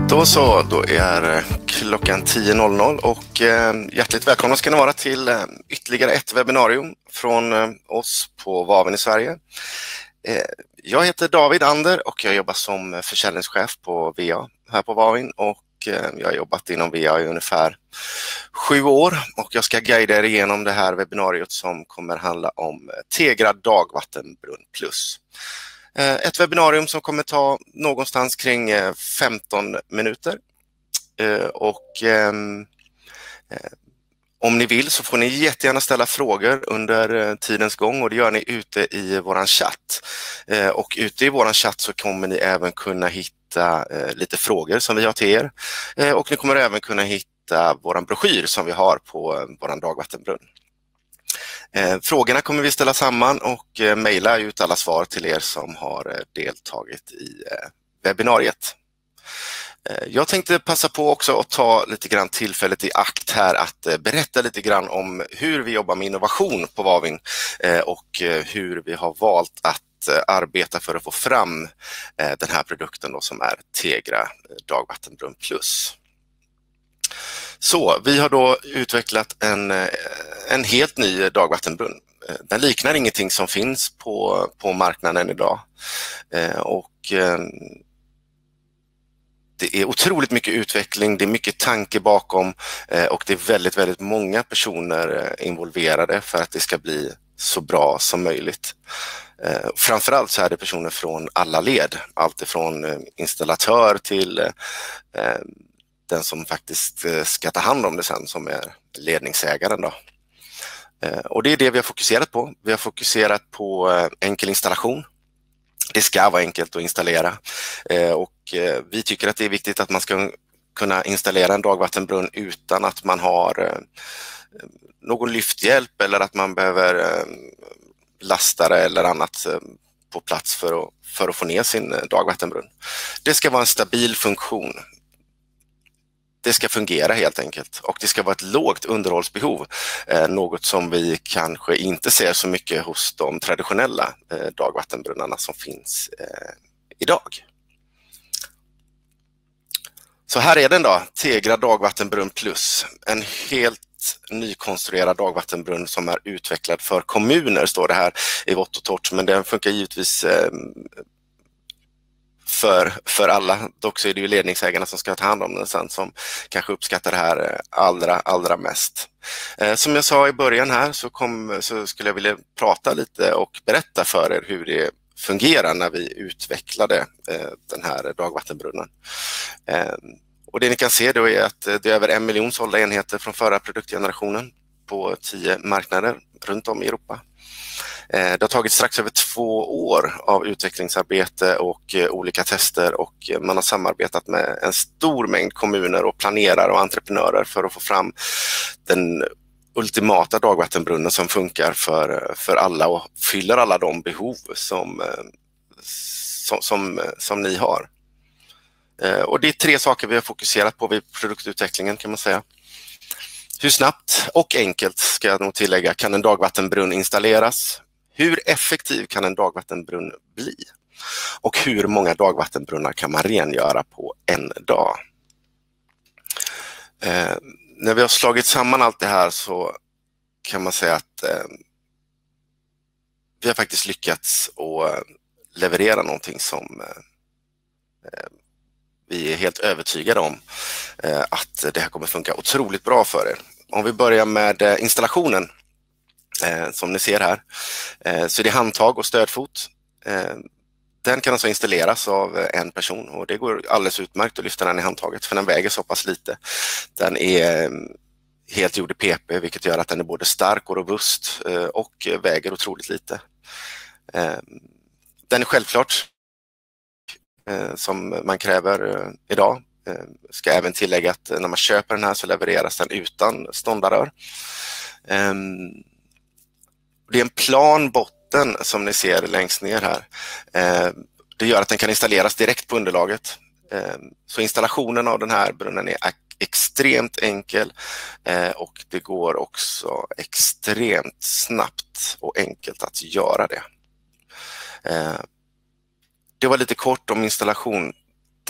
Då är klockan 10.00 och hjärtligt välkomna ska ni vara till ytterligare ett webbinarium från oss på Vavin i Sverige. Jag heter David Ander och jag jobbar som försäljningschef på VA här på Vavin, och jag har jobbat inom VA i ungefär 7 år, och jag ska guida er igenom det här webbinariet som kommer handla om Tegra dagvattenbrunn plus. Ett webbinarium som kommer ta någonstans kring 15 minuter. Om ni vill så får ni jättegärna ställa frågor under tidens gång, och det gör ni ute i våran chatt. Och ute i våran chatt så kommer ni även kunna hitta lite frågor som vi har till er. Och ni kommer även kunna hitta våran broschyr som vi har på våran dagvattenbrunn. Frågorna kommer vi ställa samman och mejla ut alla svar till er som har deltagit i webbinariet. Jag tänkte passa på också att ta lite grann tillfället i akt här att berätta lite grann om hur vi jobbar med innovation på Vavin och hur vi har valt att arbeta för att få fram den här produkten då, som är Tegra dagvattenbrunn plus. Så vi har då utvecklat en helt ny dagvattenbrunn. Den liknar ingenting som finns på marknaden idag. Det är otroligt mycket utveckling, det är mycket tanke bakom, och det är väldigt, väldigt många personer involverade för att det ska bli så bra som möjligt. Framförallt så är det personer från alla led, allt ifrån installatör till den som faktiskt ska ta hand om det sen, som är ledningsägaren då. Och det är det vi har fokuserat på. Vi har fokuserat på enkel installation. Det ska vara enkelt att installera, och vi tycker att det är viktigt att man ska kunna installera en dagvattenbrunn utan att man har någon lyfthjälp eller att man behöver lastare eller annat på plats för att få ner sin dagvattenbrunn. Det ska vara en stabil funktion. Det ska fungera helt enkelt, och det ska vara ett lågt underhållsbehov, något som vi kanske inte ser så mycket hos de traditionella dagvattenbrunnarna som finns idag. Så här är den då, Tegra dagvattenbrunn plus, en helt nykonstruerad dagvattenbrunn som är utvecklad för kommuner, står det här i vått och torrt, men den funkar givetvis för alla. Dock så är det ju ledningsägarna som ska ta hand om den sen som kanske uppskattar det här allra mest. Som jag sa i början här så skulle jag vilja prata lite och berätta för er hur det fungerar när vi utvecklade den här dagvattenbrunnen. Och det ni kan se då är att det är över 1 miljon sålda enheter från förra produktgenerationen på 10 marknader runt om i Europa. Det har tagit strax över 2 år av utvecklingsarbete och olika tester, och man har samarbetat med en stor mängd kommuner och planerare och entreprenörer för att få fram den ultimata dagvattenbrunnen som funkar för alla och fyller alla de behov som ni har. Och det är 3 saker vi har fokuserat på vid produktutvecklingen, kan man säga. Hur snabbt och enkelt, ska jag nog tillägga, kan en dagvattenbrunn installeras? Hur effektiv kan en dagvattenbrunn bli? Och hur många dagvattenbrunnar kan man rengöra på en dag? När vi har slagit samman allt det här så kan man säga att vi har faktiskt lyckats att leverera någonting som vi är helt övertygade om att det här kommer funka otroligt bra för er. Om vi börjar med installationen, som ni ser här, så är det handtag och stödfot. Den kan alltså installeras av en person, och det går alldeles utmärkt att lyfta den i handtaget, för den väger så pass lite. Den är helt gjord i PP, vilket gör att den är både stark och robust och väger otroligt lite. Den är självklart som man kräver idag. Ska även tillägga att när man köper den här så levereras den utan ståndarrör. Det är en plan botten som ni ser längst ner här. Det gör att den kan installeras direkt på underlaget. Så installationen av den här brunnen är extremt enkel, och det går också extremt snabbt och enkelt att göra det. Det var lite kort om installation.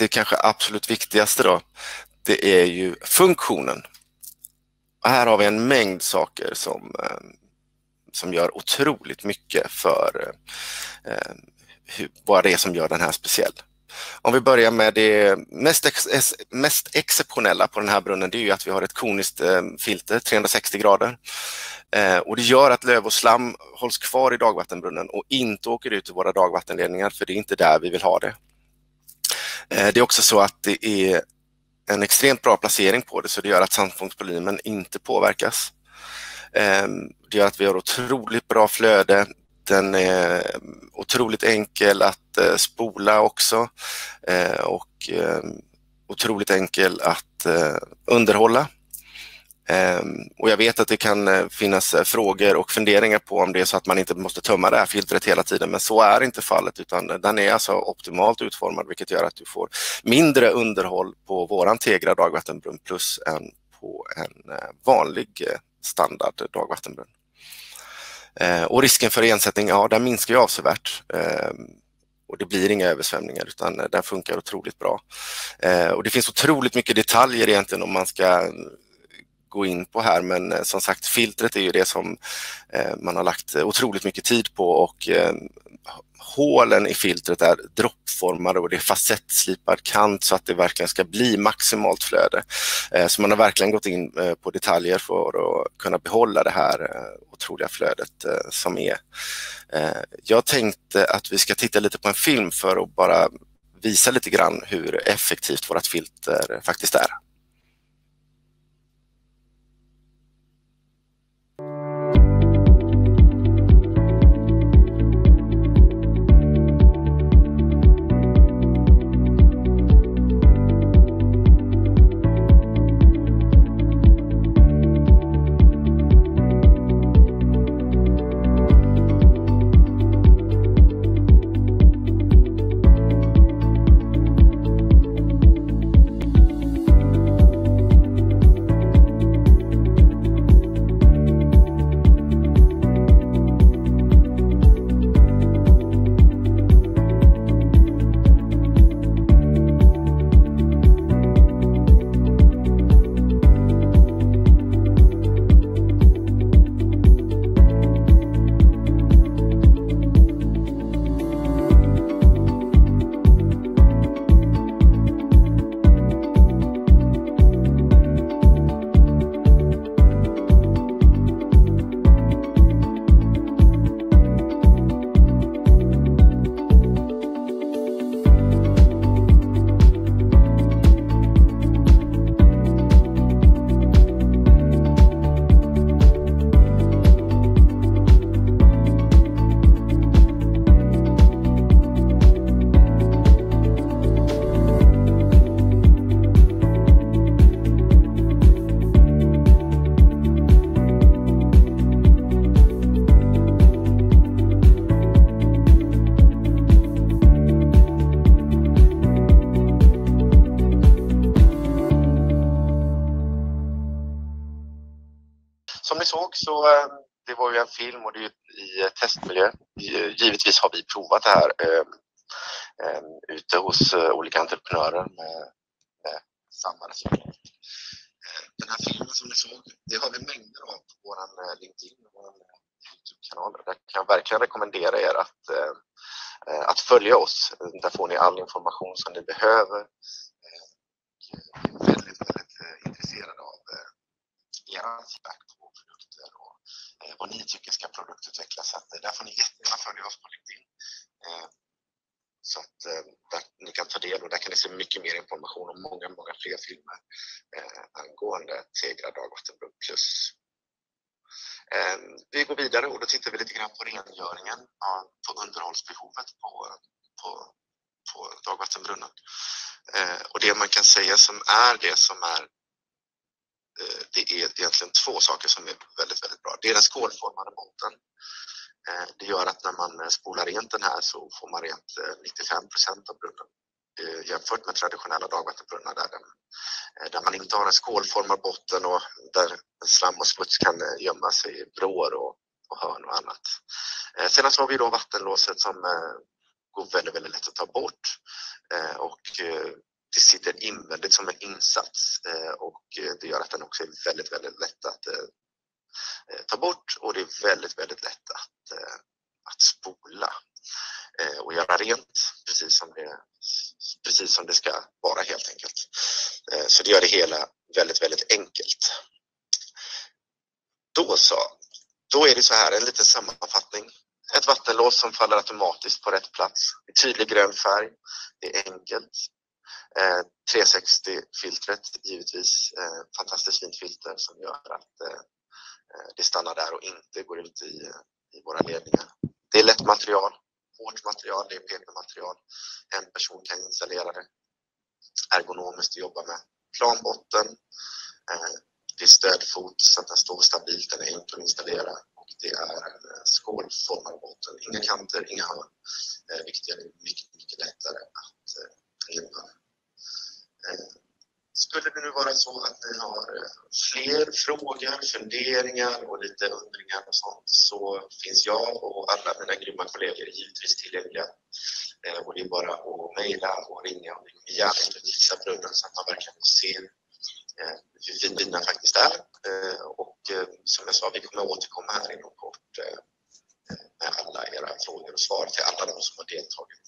det kanske absolut viktigaste då, det är ju funktionen. Och här har vi en mängd saker som gör otroligt mycket för vad det är som gör den här speciell. Om vi börjar med det mest exceptionella på den här brunnen, det är ju att vi har ett koniskt filter, 360 grader. Och det gör att löv och slam hålls kvar i dagvattenbrunnen och inte åker ut i våra dagvattenledningar, för det är inte där vi vill ha det. Det är också så att det är en extremt bra placering på det, så det gör att sandfångsvolymen inte påverkas. Det gör att vi har otroligt bra flöde. Den är otroligt enkel att spola också, och otroligt enkel att underhålla. Och jag vet att det kan finnas frågor och funderingar på om det är så att man inte måste tömma det här filtret hela tiden, men så är inte fallet, utan den är alltså optimalt utformad, vilket gör att du får mindre underhåll på våran Tegra dagvattenbrunn plus än på en vanlig standard dagvattenbrunn. Och risken för igensättning, ja, den minskar ju avsevärt. Och det blir inga översvämningar, utan den funkar otroligt bra. Och det finns otroligt mycket detaljer egentligen om man ska gå in på här, men som sagt, filtret är ju det som man har lagt otroligt mycket tid på, och hålen i filtret är droppformade och det är facettslipad kant så att det verkligen ska bli maximalt flöde. Så man har verkligen gått in på detaljer för att kunna behålla det här otroliga flödet som är. Jag tänkte att vi ska titta lite på en film för att bara visa lite grann hur effektivt vårt filter faktiskt är. Som ni såg så det var ju en film och det är i testmiljö. Givetvis har vi provat det här ute hos olika entreprenörer med samma resultat. Den här filmen som ni såg, det har vi mängder av på vår LinkedIn och vår YouTube-kanal. Där kan jag verkligen rekommendera er att följa oss. Där får ni all information som ni behöver. Jag är väldigt intresserad av er feedback på produkter och vad ni tycker ska produktutvecklas. Så där får ni jättegärna följa oss på LinkedIn. Så att där ni kan ta del, och där kan ni se mycket mer information om många fler filmer angående Tegra dagvattenbrunn plus. Vi går vidare och då tittar vi lite grann på rengöringen, på underhållsbehovet på dagvattenbrunnen. Och det man kan säga det är egentligen två saker som är väldigt, väldigt bra. Det är den skålformade botten. Det gör att när man spolar rent den här så får man rent 95% av brunnen jämfört med traditionella dagvattenbrunnar där man inte har en skålformad botten och där slam och smuts kan gömma sig i vrår och hörn och annat. Sedan så har vi då vattenlåset som går väldigt, väldigt lätt att ta bort, och det sitter invändigt som en insats och det gör att den också är väldigt, väldigt lätt att ta bort, och det är väldigt, väldigt lätt att spola och göra rent precis som det ska vara helt enkelt. Så det gör det hela väldigt, väldigt enkelt. Då är det så här, en liten sammanfattning. Ett vattenlås som faller automatiskt på rätt plats. Det är tydlig grön färg. Det är enkelt. 360-filtret givetvis. Fantastiskt fint filter som gör att det stannar där och inte går ut i våra ledningar. Det är lätt material. Hårt material, det är PP-material. En person kan installera det. Ergonomiskt att jobba med. Plan botten. Det är stödfot så att den står stabilt, den är enkel att installera, och det är en skålformad botten. Inga kanter, inga hörn. Vilket är mycket, mycket lättare att driva. Skulle det nu vara så att ni har fler frågor, funderingar och lite undringar och sånt, så finns jag och alla mina grymma kollegor givetvis tillgängliga. Och det är bara att mejla och ringa, och vi gärna inte visa brunnen så att man verkligen får se hur fina faktiskt är. Och som jag sa, vi kommer återkomma här inom kort med alla era frågor och svar till alla de som har deltagit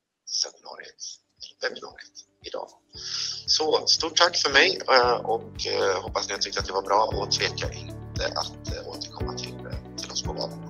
i webbinariet idag. Så stort tack för mig och hoppas ni har tyckt att det var bra, och tveka inte att återkomma till oss på val.